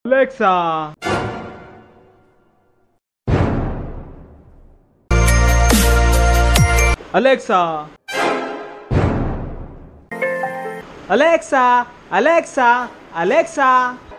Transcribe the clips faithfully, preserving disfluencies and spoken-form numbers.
Alexa Alexa Alexa Alexa Alexa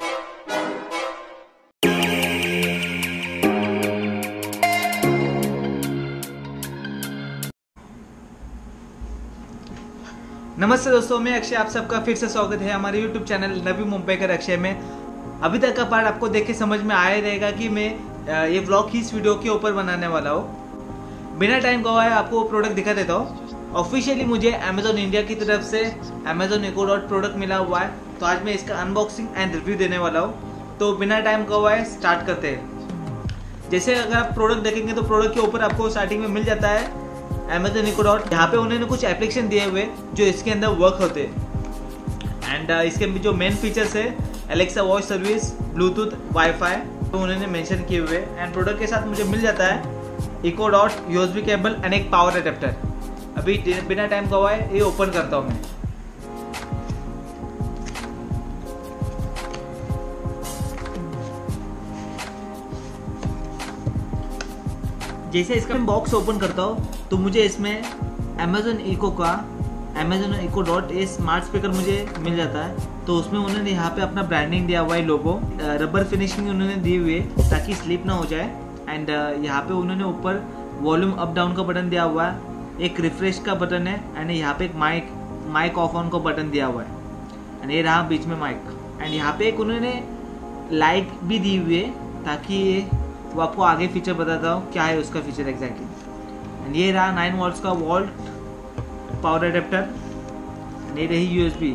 नमस्ते दोस्तों, मैं अक्षय, आप सबका फिर से स्वागत है हमारे यूट्यूब चैनल नवी मुंबईकर अक्षय में। अभी तक का पार्ट आपको देख के समझ में आया रहेगा कि मैं ये व्लॉग किस वीडियो के ऊपर बनाने वाला हूँ। बिना टाइम गवाए आपको वो प्रोडक्ट दिखा देता हूँ। ऑफिशियली मुझे अमेजोन इंडिया की तरफ से अमेजोन इको डॉट प्रोडक्ट मिला हुआ है, तो आज मैं इसका अनबॉक्सिंग एंड रिव्यू देने वाला हूँ। तो बिना टाइम गवाए स्टार्ट करते हैं। जैसे अगर आप प्रोडक्ट देखेंगे तो प्रोडक्ट के ऊपर आपको स्टार्टिंग में मिल जाता है अमेजोन इको डॉट। यहाँ पे उन्होंने कुछ एप्लीकेशन दिए हुए जो इसके अंदर वर्क होते हैं। एंड uh, इसके जो मेन फीचर्स है Alexa voice service, Bluetooth, wifi, तो उन्होंने मेंशन किए हुए। एंड प्रोडक्ट के साथ मुझे मिल जाता है Echo Dot USB cable and एक पावर अडेप्टर। अभी बिना टाइम गवाए ये ओपन करता हूँ मैं। जैसे इसका बॉक्स ओपन करता हूँ तो मुझे इसमें अमेजोन इको का Amazon Echo Dot a smart speaker मुझे मिल जाता है। तो उसमें उन्होंने यहाँ पे अपना ब्रांडिंग दिया हुआ है, लोगो, रबर फिनिशिंग उन्होंने दी हुई है ताकि स्लिप ना हो जाए। एंड यहाँ पे उन्होंने ऊपर वॉल्यूम अप डाउन का बटन दिया हुआ है, एक रिफ्रेश का बटन है, एंड यहाँ पे एक माइक माइक ऑफ ऑन का बटन दिया हुआ है। एंड ये रहा बीच में माइक। एंड यहाँ पे एक उन्होंने लाइट भी दी हुई है ताकि वो आपको आगे फीचर बताता हूँ क्या है उसका फीचर एग्जैक्टली। एंड ये रहा नाइन वोल्ट्स का वोल्ट पावर अडेप्टर। ये रही यूएसबी।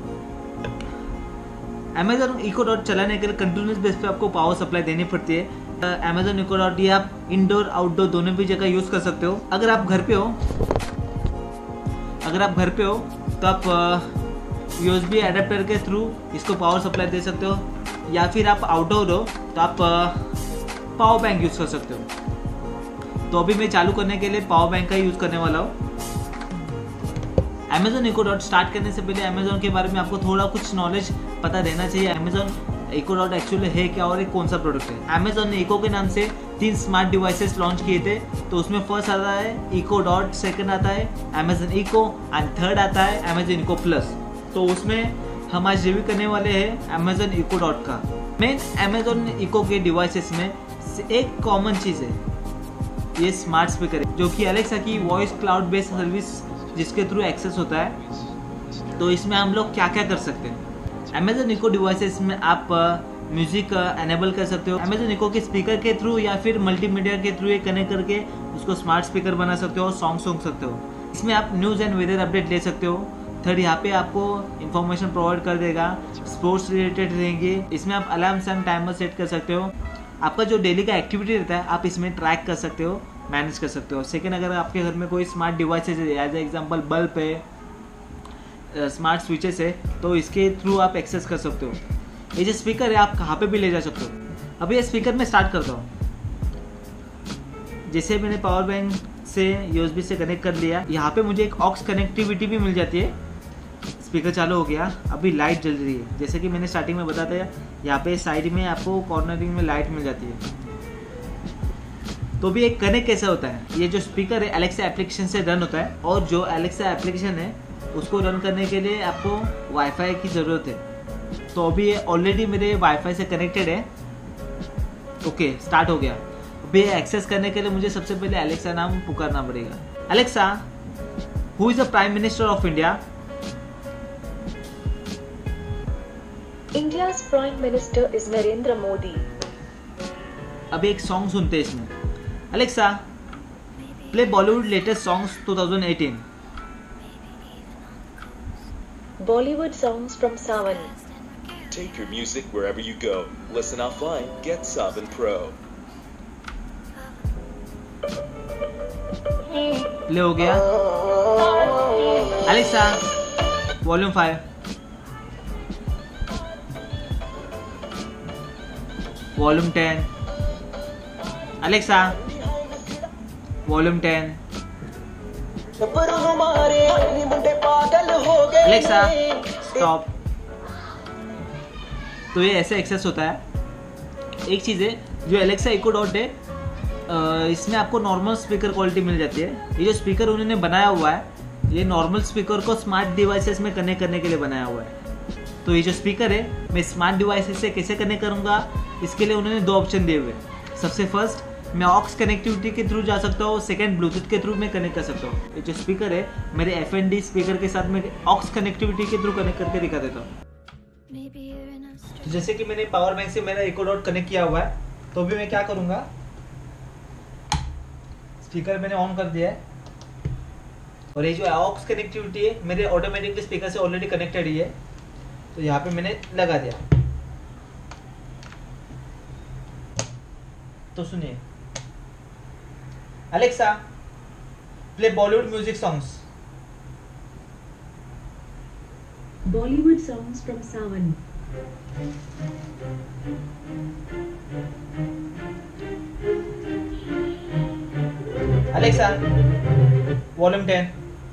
अमेजोन इको डॉट चलाने के लिए कंटिन्यूस बेस पे आपको पावर सप्लाई देनी पड़ती है। अमेजोन इको डॉट ये आप इंडोर आउटडोर दोनों भी जगह यूज कर सकते हो। अगर आप घर पे हो अगर आप घर पे हो तो आप यूएसबी अडेप्टर के थ्रू इसको पावर सप्लाई दे सकते हो, या फिर आप आउटडोर हो तो आप पावर बैंक यूज कर सकते हो। तो अभी मैं चालू करने के लिए पावर बैंक का यूज करने वाला हूँ। अमेजोन इको डॉट स्टार्ट करने से पहले अमेजोन के बारे में आपको थोड़ा कुछ नॉलेज पता रहना चाहिए। अमेजोन इको डॉट एक्चुअली है क्या और एक कौन सा प्रोडक्ट है। अमेजोन ने इको के नाम से तीन स्मार्ट डिवाइसेस लॉन्च किए थे। तो उसमें फर्स्ट आता है इको डॉट, सेकंड आता है अमेजोन इको, एंड थर्ड आता है अमेजोन इको प्लस। तो उसमें हम आज रिव्यू करने वाले हैं अमेजोन इको डॉट का। मेन अमेजोन इको के डिवाइसेस में एक कॉमन चीज़ है, ये स्मार्ट स्पीकर है, जो कि अलेक्सा की वॉइस क्लाउड बेस्ड सर्विस जिसके थ्रू एक्सेस होता है। तो इसमें हम लोग क्या क्या कर सकते हैं। अमेजोन इको डिवाइसेस में आप म्यूजिक एनेबल कर सकते हो अमेजोन इको के स्पीकर के थ्रू, या फिर मल्टीमीडिया के थ्रू ये कनेक्ट करके उसको स्मार्ट स्पीकर बना सकते हो और सॉन्ग सुन सकते हो। इसमें आप न्यूज़ एंड वेदर अपडेट ले सकते हो। थर्ड, यहाँ पे आपको इन्फॉर्मेशन प्रोवाइड कर देगा, स्पोर्ट्स रिलेटेड रहेंगे। इसमें आप अलार्म एंड टाइमर सेट कर सकते हो। आपका जो डेली का एक्टिविटी रहता है आप इसमें ट्रैक कर सकते हो, मैनेज कर सकते हो। सेकंड, अगर आपके घर में कोई स्मार्ट डिवाइसेस है, एज एग्जांपल बल्ब है, स्मार्ट स्विचेस है, तो इसके थ्रू आप एक्सेस कर सकते हो। ये जो स्पीकर है आप कहाँ पे भी ले जा सकते हो। अभी ये स्पीकर में स्टार्ट करता हूँ। जैसे मैंने पावर बैंक से यूएसबी से कनेक्ट कर लिया, यहाँ पे मुझे एक ऑक्स कनेक्टिविटी भी मिल जाती है। स्पीकर चालू हो गया। अभी लाइट जल रही है, जैसे कि मैंने स्टार्टिंग में बताया था, यहाँ पे साइड में आपको कॉर्नरिंग में लाइट मिल जाती है। तो भी एक कनेक्ट कैसा होता है, ये जो स्पीकर है एलेक्सा एप्लीकेशन से रन होता है, और जो एलेक्सा एप्लीकेशन है उसको रन करने के लिए आपको वाईफाई की ज़रूरत है। तो अभी ये ऑलरेडी मेरे वाईफाई से कनेक्टेड है। ओके, स्टार्ट हो गया। अभी एक्सेस करने के लिए मुझे सबसे पहले एलेक्सा नाम पुकारना पड़ेगा। Alexa, who is the prime minister of India? India's Prime Minister is Narendra Modi. अब एक सॉन्ग सुनते हैं इसमें। Alexa, play Bollywood latest songs twenty eighteen. Bollywood songs from Sawan. Take your music wherever you go. Listen offline. Get Savan Pro. Play हो गया। Alexa, volume five. Volume ten. Alexa, volume ten. Alexa, stop. तो ये ऐसे access होता है। एक चीज़ है, जो एलेक्सा इको डॉट है इसमें आपको नॉर्मल स्पीकर क्वालिटी मिल जाती है। ये जो स्पीकर उन्होंने बनाया हुआ है, ये नॉर्मल स्पीकर को स्मार्ट डिवाइसेस में कनेक्ट करने के लिए बनाया हुआ है। तो ये जो स्पीकर है मैं स्मार्ट डिवाइसेस से कैसे कनेक्ट करूँगा, इसके लिए उन्होंने दो ऑप्शन दिए हुए हैं। सबसे फर्स्ट मैं ऑक्स कनेक्टिविटी के थ्रू जा सकता हूँ, सेकंड ब्लूटूथ के थ्रू मैं कनेक्ट कर सकता हूँ। ये जो स्पीकर है मेरे एफ एन डी स्पीकर के साथ मैं ऑक्स कनेक्टिविटी के थ्रू कनेक्ट करके दिखा देता हूँ। तो जैसे कि मैंने पावर बैंक से मेरा इको डॉट कनेक्ट किया हुआ है, तो भी मैं क्या करूँगा, स्पीकर मैंने ऑन कर दिया है और ये जो ऑक्स कनेक्टिविटी है मेरे ऑटोमेटिकली स्पीकर से ऑलरेडी कनेक्टेड ही है, तो यहाँ पे मैंने लगा दिया। तो सुनिए, Alexa play Bollywood music songs. Bollywood songs from Sawan. Alexa volume ten.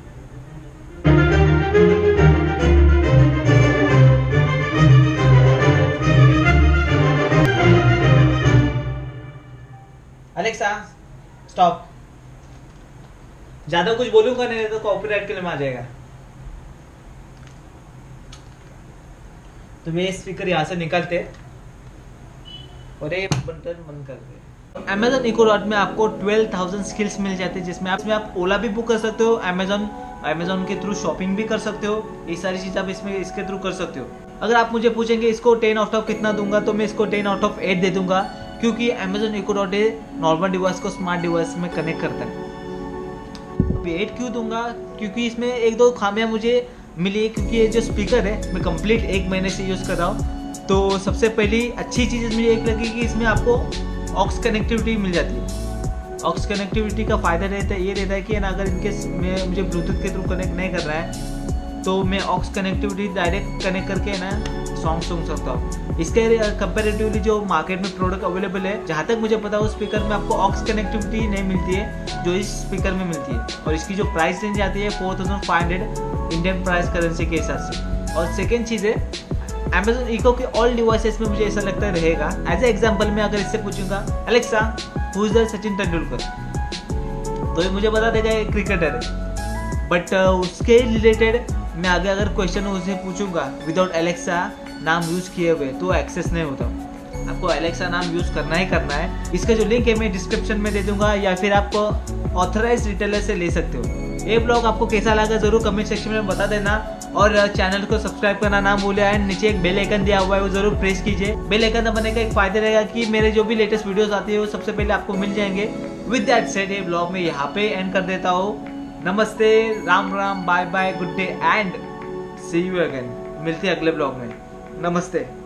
Alexa stop. ज्यादा कुछ बोलूंगा नहीं तो कॉपीराइट के लिए आ जाएगा। तो ये स्पीकर यहाँ से निकालते और ये बटन बंद करते। Amazon इको डॉट में आपको बारह हज़ार स्किल्स मिल जाते हैं, जिसमें आप इसमें आप ओला भी बुक कर सकते हो, Amazon Amazon के थ्रू शॉपिंग भी कर सकते हो। ये सारी चीज़ आप इसमें इसके थ्रू कर सकते हो। अगर आप मुझे पूछेंगे इसको टेन आउट ऑफ कितना दूंगा, तो मैं इसको टेन आउट ऑफ एट दे दूंगा, क्योंकि Amazon Echo Dot normal device को स्मार्ट डिवाइस में कनेक्ट करता है। अब एट क्यों दूंगा, क्योंकि इसमें एक दो खामियां मुझे मिली है। क्योंकि ये जो स्पीकर है मैं कंप्लीट एक महीने से यूज़ कर रहा हूँ, तो सबसे पहली अच्छी चीज़ मुझे एक लगी कि इसमें आपको ऑक्स कनेक्टिविटी मिल जाती है। ऑक्स कनेक्टिविटी का फ़ायदा रहता है ये रहता है कि ना अगर इनके में मुझे ब्लूटूथ के थ्रू कनेक्ट नहीं कर रहा है, तो मैं ऑक्स कनेक्टिविटी डायरेक्ट कनेक्ट करके ना सॉन्ग सुन सकता हूँ। इसके कंपेरेटिवली जो मार्केट में प्रोडक्ट अवेलेबल है, जहाँ तक मुझे पता है उस स्पीकर में आपको ऑक्स कनेक्टिविटी नहीं मिलती है जो इस स्पीकर में मिलती है। और इसकी जो प्राइस रेंज आती है four thousand five hundred Indian price currency के हिसाब से। और सेकेंड चीज़ है, Amazon इको के ऑल डिवाइसेस में मुझे ऐसा लगता है रहेगा। एज ए एग्जाम्पल मैं अगर इससे पूछूंगा Alexa who is the Sachin Tendulkar, तो ये मुझे बता देगा एक क्रिकेटर है। बट uh, उसके रिलेटेड मैं आगे अगर क्वेश्चन उसे पूछूंगा विदाउट एलेक्सा नाम यूज किए हुए, तो एक्सेस नहीं होता। आपको एलेक्सा नाम यूज करना ही करना है। इसका जो लिंक है मैं डिस्क्रिप्शन में दे दूंगा, या फिर आप ऑथराइज रिटेलर से ले सकते हो। ये ब्लॉग आपको कैसा लगा जरूर कमेंट सेक्शन में बता देना, और चैनल को सब्सक्राइब करना ना भूले। एंड नीचे एक बेल आइकन दिया हुआ है, वो जरूर प्रेस कीजिए। बेल आइकन दबाने का एक फायदा रहेगा कि मेरे जो भी लेटेस्ट वीडियोस आती है वो सबसे पहले आपको मिल जाएंगे। विद दैट सेड ये ब्लॉग में यहाँ पे एंड कर देता हूँ। नमस्ते, Ram Ram, bye bye, good day and see you again. मिलते हैं अगले ब्लॉग में। नमस्ते।